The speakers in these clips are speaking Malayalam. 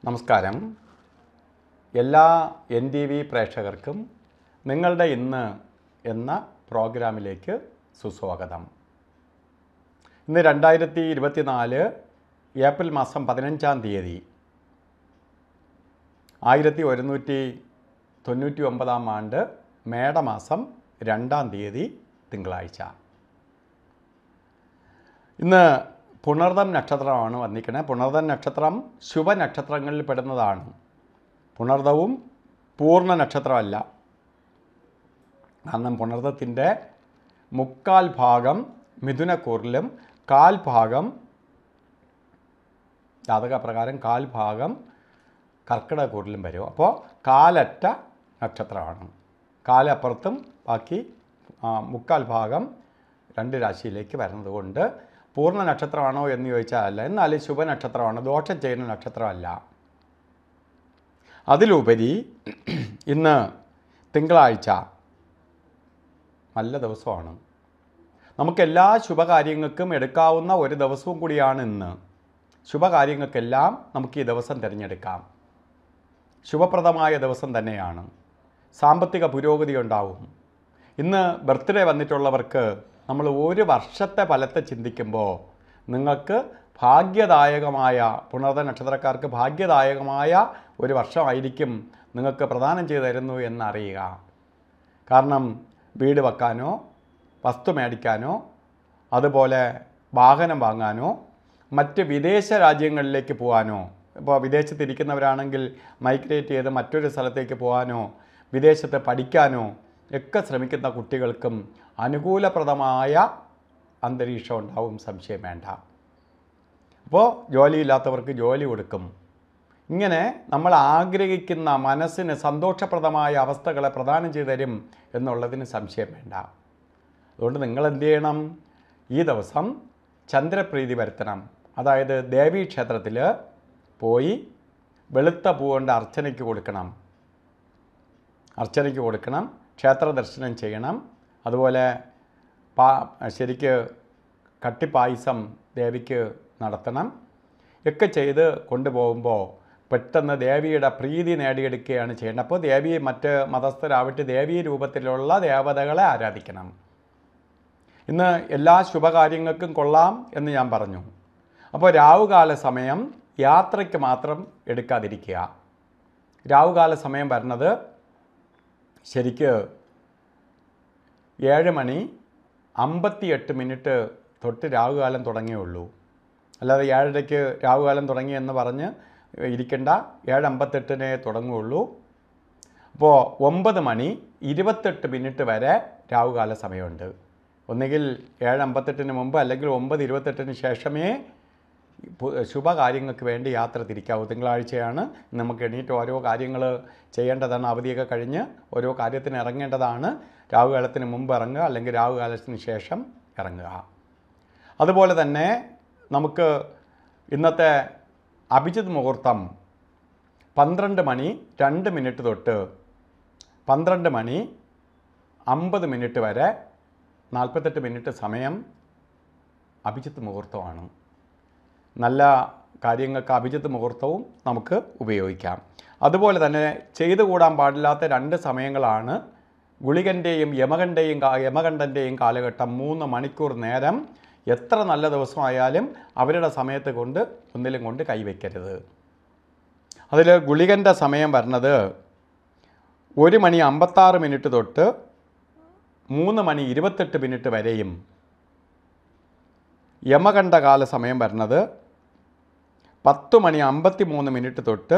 നമസ്കാരം. എല്ലാ NTV പ്രേക്ഷകർക്കും നിങ്ങളുടെ ഇന്ന് എന്ന പ്രോഗ്രാമിലേക്ക് സുസ്വാഗതം. ഇന്ന് 2024 ഏപ്രിൽ മാസം 15-ാം തീയതി 1199-ാം ആണ്ട് മേടമാസം 2-ാം തീയതി തിങ്കളാഴ്ച. ഇന്ന് പുണർദം നക്ഷത്രമാണ് വന്നിരിക്കുന്നത്. പുണർദം നക്ഷത്രം ശുഭനക്ഷത്രങ്ങളിൽ പെടുന്നതാണ്. പുണർദവും പൂർണ്ണ നക്ഷത്രമല്ല. കാരണം പുണർദത്തിൻ്റെ മുക്കാൽ ഭാഗം മിഥുനക്കൂറിലും കാൽ ഭാഗം ജാതകപ്രകാരം കാൽ ഭാഗം കർക്കിടകക്കൂറിലും വരും. അപ്പോൾ കാലറ്റ നക്ഷത്രമാണ്. കാലപ്പുറത്തും ബാക്കി മുക്കാൽ ഭാഗം രണ്ട് രാശിയിലേക്ക് വരുന്നത് കൊണ്ട് പൂർണ്ണ നക്ഷത്രമാണോ എന്ന് ചോദിച്ചാൽ അല്ല. എന്നാൽ ശുഭനക്ഷത്രമാണ്, ദോഷം ചെയ്യുന്ന നക്ഷത്രമല്ല. അതിലുപരി ഇന്ന് തിങ്കളാഴ്ച നല്ല ദിവസമാണ്. നമുക്കെല്ലാ ശുഭകാര്യങ്ങൾക്കും എടുക്കാവുന്ന ഒരു ദിവസവും കൂടിയാണ് ഇന്ന്. ശുഭകാര്യങ്ങൾക്കെല്ലാം നമുക്ക് ഈ ദിവസം തിരഞ്ഞെടുക്കാം. ശുഭപ്രദമായ ദിവസം തന്നെയാണ്. സാമ്പത്തിക പുരോഗതി ഉണ്ടാവും. ഇന്ന് ബർത്ത്ഡേ വന്നിട്ടുള്ളവർക്ക് നമ്മൾ ഒരു വർഷത്തെ ഫലത്തെ ചിന്തിക്കുമ്പോൾ നിങ്ങൾക്ക് ഭാഗ്യദായകമായ, പുണർദ നക്ഷത്രക്കാർക്ക് ഭാഗ്യദായകമായ ഒരു വർഷമായിരിക്കും നിങ്ങൾക്ക് പ്രദാനം ചെയ്തു തരുന്നു എന്നറിയുക. കാരണം വീട് വെക്കാനോ വസ്തു മേടിക്കാനോ അതുപോലെ വാഹനം വാങ്ങാനോ മറ്റ് വിദേശ രാജ്യങ്ങളിലേക്ക് പോകാനോ, ഇപ്പോൾ വിദേശത്തിരിക്കുന്നവരാണെങ്കിൽ മൈഗ്രേറ്റ് ചെയ്ത് മറ്റൊരു സ്ഥലത്തേക്ക് പോകാനോ വിദേശത്ത് പഠിക്കാനോ ഒക്കെ ശ്രമിക്കുന്ന കുട്ടികൾക്കും അനുകൂലപ്രദമായ അന്തരീക്ഷം ഉണ്ടാവും, സംശയം വേണ്ട. അപ്പോൾ ജോലിയില്ലാത്തവർക്ക് ജോലി കൊടുക്കും. ഇങ്ങനെ നമ്മൾ ആഗ്രഹിക്കുന്ന മനസ്സിന് സന്തോഷപ്രദമായ അവസ്ഥകളെ പ്രദാനം ചെയ്തു തരും എന്നുള്ളതിന് സംശയം വേണ്ട. അതുകൊണ്ട് നിങ്ങൾ എന്ത് ചെയ്യണം? ഈ ദിവസം ചന്ദ്രപ്രീതി വരുത്തണം. അതായത് ദേവീക്ഷേത്രത്തിൽ പോയി വെളുത്ത പൂ കൊണ്ട് അർച്ചനയ്ക്ക് കൊടുക്കണം, ക്ഷേത്ര ദർശനം ചെയ്യണം. അതുപോലെ ശരിക്ക് കട്ടിപ്പായസം ദേവിക്ക് നടത്തണം. ഒക്കെ ചെയ്ത് കൊണ്ടുപോകുമ്പോൾ പെട്ടെന്ന് ദേവിയുടെ പ്രീതി നേടിയെടുക്കുകയാണ് ചെയ്യേണ്ടത്. അപ്പോൾ ദേവി മറ്റ് മതസ്ഥരാവട്ടെ ദേവീ രൂപത്തിലുള്ള ദേവതകളെ ആരാധിക്കണം. ഇന്ന് എല്ലാ ശുഭകാര്യങ്ങൾക്കും കൊള്ളാം എന്ന് ഞാൻ പറഞ്ഞു. അപ്പോൾ രാവുകാല സമയം യാത്രയ്ക്ക് മാത്രം എടുക്കാതിരിക്കുക. രാവുകാല സമയം വരുന്നത് ശരിക്ക് 7:58 തൊട്ട് രാവുകാലം തുടങ്ങിയുള്ളൂ. അല്ലാതെ 7:30 രാവുകാലം തുടങ്ങി എന്ന് പറഞ്ഞ് ഇരിക്കേണ്ട. 7:58 തുടങ്ങുകയുള്ളൂ. അപ്പോൾ 9:28 വരെ രാവുകാല സമയമുണ്ട്. ഒന്നുകിൽ 7:58 മുമ്പ് അല്ലെങ്കിൽ 9:28 ശേഷമേ ശുഭകാര്യങ്ങൾക്ക് വേണ്ടി യാത്ര തിരിക്കാവൂ. തിങ്കളാഴ്ചയാണ്. നമുക്ക് എണീറ്റ് ഓരോ കാര്യങ്ങൾ ചെയ്യേണ്ടതാണ്. അവധിയൊക്കെ കഴിഞ്ഞ് ഓരോ കാര്യത്തിന് ഇറങ്ങേണ്ടതാണ്. രാവുകാലത്തിന് മുമ്പ് ഇറങ്ങുക അല്ലെങ്കിൽ രാവുകാലത്തിന് ശേഷം ഇറങ്ങുക. അതുപോലെ തന്നെ നമുക്ക് ഇന്നത്തെ അഭിജിത്ത് മുഹൂർത്തം 12:02 തൊട്ട് 12:50 വരെ 48 മിനിറ്റ് സമയം അഭിജിത്ത് മുഹൂർത്തമാണ്. നല്ല കാര്യങ്ങൾക്ക് അഭിജിത്ത് മുഹൂർത്തവും നമുക്ക് ഉപയോഗിക്കാം. അതുപോലെ തന്നെ ചെയ്തു കൂടാൻ പാടില്ലാത്ത 2 സമയങ്ങളാണ് ഗുളികൻ്റെയും യമകണ്ഠൻ്റെയും കാലഘട്ടം. 3 മണിക്കൂർ നേരം എത്ര നല്ല ദിവസമായാലും അവരുടെ സമയത്ത് കൊണ്ട് ഒന്നിലും കൊണ്ട് കൈവയ്ക്കരുത്. അതിൽ ഗുളികൻ്റെ സമയം വരുന്നത് 1:56 തൊട്ട് 3:28 വരെയും യമകണ്ഠകാല സമയം വരുന്നത് 10:53 തൊട്ട്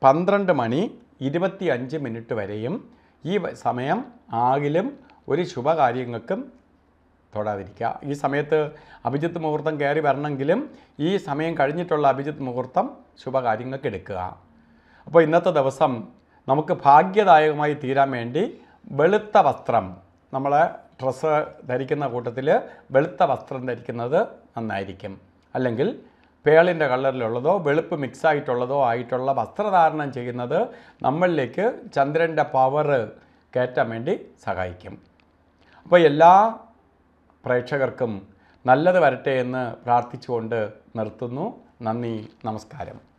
12:25 വരെയും. ഈ സമയം ആകിലും ഒരു ശുഭകാര്യങ്ങൾക്കും തൊടാതിരിക്കുക. ഈ സമയത്ത് അഭിജിത്ത് മുഹൂർത്തം കയറി വരണമെങ്കിലും ഈ സമയം കഴിഞ്ഞിട്ടുള്ള അഭിജിത്ത് മുഹൂർത്തം ശുഭകാര്യങ്ങൾക്ക് എടുക്കുക. അപ്പോൾ ഇന്നത്തെ ദിവസം നമുക്ക് ഭാഗ്യദായകമായി തീരാൻ വേണ്ടി വെളുത്ത വസ്ത്രം, നമ്മളെ ഡ്രസ്സ് ധരിക്കുന്ന കൂട്ടത്തിൽ വെളുത്ത വസ്ത്രം ധരിക്കുന്നത് നന്നായിരിക്കും. അല്ലെങ്കിൽ പേളിൻ്റെ കളറിലുള്ളതോ വെളുപ്പ് മിക്സായിട്ടുള്ളതോ ആയിട്ടുള്ള വസ്ത്രധാരണം ചെയ്യുന്നത് നമ്മളിലേക്ക് ചന്ദ്രൻ്റെ പവർ കയറ്റാൻ വേണ്ടി സഹായിക്കും. അപ്പോൾ എല്ലാ പ്രേക്ഷകർക്കും നല്ലത് വരട്ടെ എന്ന് പ്രാർത്ഥിച്ചുകൊണ്ട് നിർത്തുന്നു. നന്ദി, നമസ്കാരം.